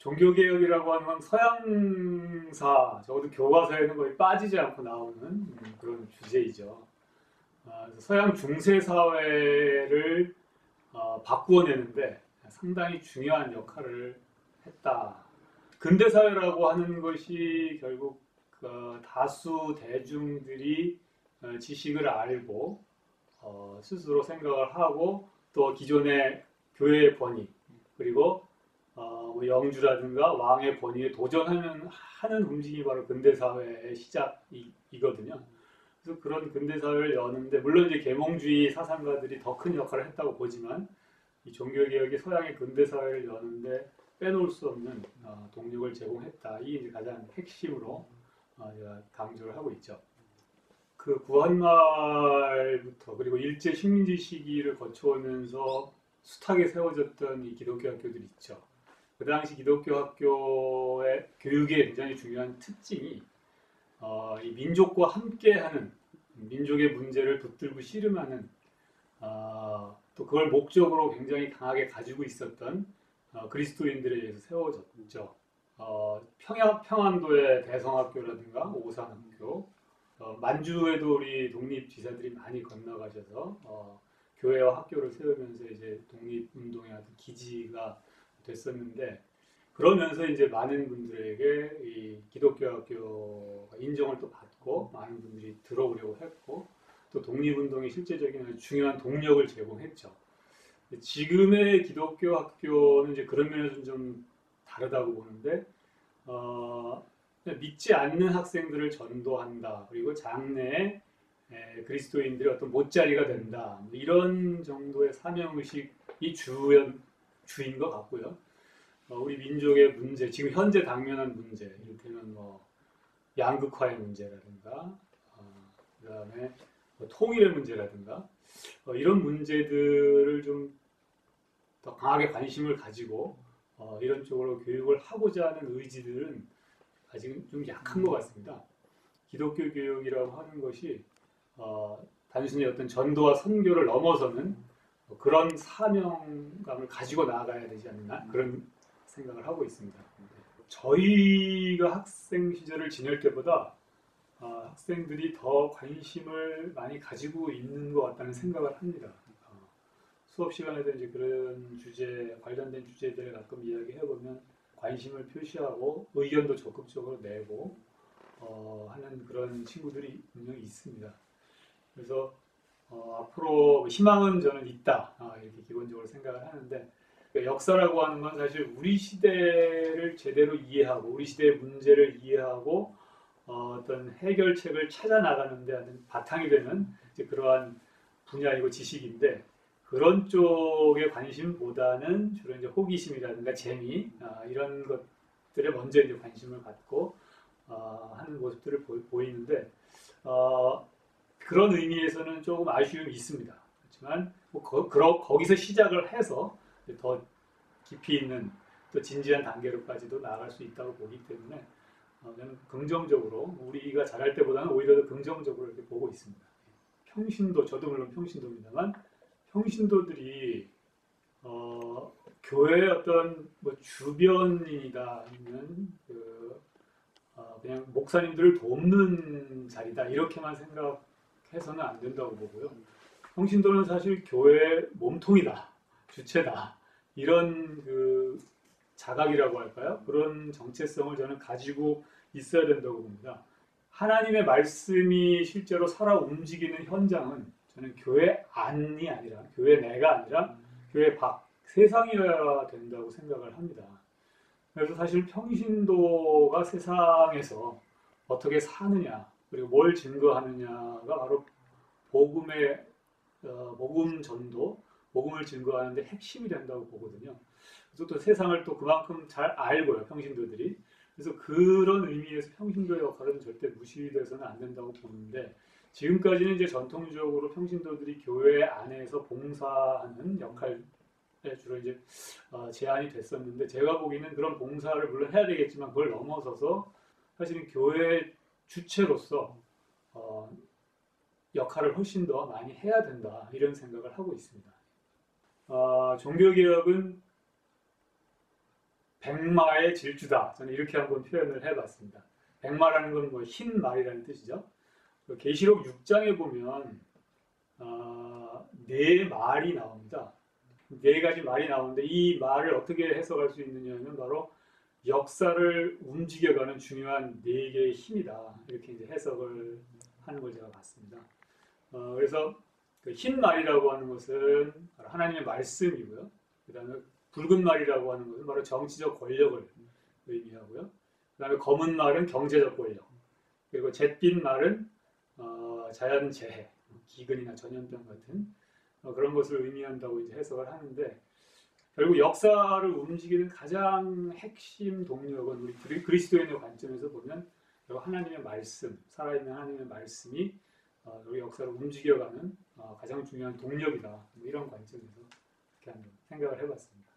종교개혁이라고 하는 건 서양사, 적어도 교과서에는 거의 빠지지 않고 나오는 그런 주제이죠. 그래서 서양 중세사회를 바꾸어내는데 상당히 중요한 역할을 했다. 근대사회라고 하는 것이 결국 다수 대중들이 지식을 알고 스스로 생각을 하고 또 기존의 교회의 권위 그리고 뭐 영주라든가 왕의 권위에 도전하는 움직임이 바로 근대사회의 시작이거든요. 그래서 그런 근대사회를 여는데 물론 이제 계몽주의 사상가들이 더 큰 역할을 했다고 보지만 이 종교개혁이 서양의 근대사회를 여는데 빼놓을 수 없는 동력을 제공했다. 이게 이제 가장 핵심으로 제가 강조를 하고 있죠. 그 구한말부터 그리고 일제 식민지 시기를 거쳐오면서 숱하게 세워졌던 이 기독교 학교들이 있죠. 그 당시 기독교 학교의 교육의 굉장히 중요한 특징이 이 민족과 함께하는 민족의 문제를 붙들고 씨름하는 또 그걸 목적으로 굉장히 강하게 가지고 있었던 그리스도인들에 의해서 세워졌죠. 평안도의 대성학교라든가 오산학교, 만주에도 우리 독립지사들이 많이 건너가셔서 교회와 학교를 세우면서 이제 독립운동의 아주 기지가 됐었는데 그러면서 이제 많은 분들에게 이 기독교 학교가 인정을 또 받고 많은 분들이 들어오려고 했고 또 독립운동의 실제적인 중요한 동력을 제공했죠. 지금의 기독교 학교는 이제 그런 면에서 좀 다르다고 보는데 믿지 않는 학생들을 전도한다. 그리고 장래에 그리스도인들의 어떤 못자리가 된다. 뭐 이런 정도의 사명의식이 주인 것 같고요. 우리 민족의 문제, 지금 현재 당면한 문제, 이를테면 뭐 양극화의 문제라든가, 그 다음에 뭐 통일의 문제라든가, 이런 문제들을 좀 더 강하게 관심을 가지고 이런 쪽으로 교육을 하고자 하는 의지들은 아직은 좀 약한 것 같습니다. 기독교 교육이라고 하는 것이 단순히 어떤 전도와 선교를 넘어서는 그런 사명감을 가지고 나아가야 되지 않나 그런 생각을 하고 있습니다. 저희가 학생 시절을 지낼 때보다 학생들이 더 관심을 많이 가지고 있는 것 같다는 생각을 합니다. 수업 시간에도 이제 그런 주제 관련된 주제들을 가끔 이야기해보면 관심을 표시하고 의견도 적극적으로 내고 하는 그런 친구들이 분명히 있습니다. 그래서 앞으로 희망은 저는 있다 이렇게 기본적으로 생각을 하는데 역사라고 하는 건 사실 우리 시대를 제대로 이해하고 우리 시대의 문제를 이해하고 어떤 해결책을 찾아 나가는 데 바탕이 되는 이제 그러한 분야이고 지식인데 그런 쪽의 관심보다는 주로 이제 호기심이라든가 재미 이런 것들에 먼저 이제 관심을 갖고 하는 모습들을 보이는데 그런 의미에서는 조금 아쉬움이 있습니다. 그렇지만 뭐 거기서 시작을 해서 더 깊이 있는 또 진지한 단계로까지도 나아갈 수 있다고 보기 때문에 저는 긍정적으로 우리가 잘할 때보다는 오히려 더 긍정적으로 이렇게 보고 있습니다. 평신도 저도 물론 평신도입니다만 평신도들이 교회의 어떤 뭐 주변인이다 아니면 그냥 목사님들을 돕는 자리다 이렇게만 생각해서는 안 된다고 보고요. 평신도는 사실 교회의 몸통이다, 주체다 이런 그 자각이라고 할까요? 그런 정체성을 저는 가지고 있어야 된다고 봅니다. 하나님의 말씀이 실제로 살아 움직이는 현장은 저는 교회 안이 아니라 교회 내가 아니라 교회 밖 세상이어야 된다고 생각을 합니다. 그래서 사실 평신도가 세상에서 어떻게 사느냐 그리고 뭘 증거하느냐가 바로 복음의 복음 전도, 복음을 증거하는데 핵심이 된다고 보거든요. 그래서 또 세상을 또 그만큼 잘 알고요, 평신도들이. 그래서 그런 의미에서 평신도의 역할은 절대 무시돼서는 안 된다고 보는데 지금까지는 이제 전통적으로 평신도들이 교회 안에서 봉사하는 역할에 주로 이제 제한이 됐었는데 제가 보기에는 그런 봉사를 물론 해야 되겠지만 그걸 넘어서서 사실은 교회 주체로서 역할을 훨씬 더 많이 해야 된다 이런 생각을 하고 있습니다. 종교개혁은 백마의 질주다. 저는 이렇게 한번 표현을 해봤습니다. 백마라는 건 뭐 흰 말이라는 뜻이죠. 계시록 6장에 보면 네 말이 나옵니다. 네 가지 말이 나오는데 이 말을 어떻게 해석할 수 있느냐면 바로 역사를 움직여가는 중요한 네 개의 힘이다. 이렇게 이제 해석을 하는 걸 제가 봤습니다. 그래서 그 흰 말이라고 하는 것은 바로 하나님의 말씀이고요. 그 다음에 붉은 말이라고 하는 것은 바로 정치적 권력을 의미하고요. 그 다음에 검은 말은 경제적 권력. 그리고 잿빛 말은 자연재해, 기근이나 전염병 같은 그런 것을 의미한다고 이제 해석을 하는데 결국 역사를 움직이는 가장 핵심 동력은 우리 그리스도인의 관점에서 보면 하나님의 말씀, 살아있는 하나님의 말씀이 우리 역사를 움직여가는 가장 중요한 동력이다. 뭐 이런 관점에서 이렇게 한번 생각을 해봤습니다.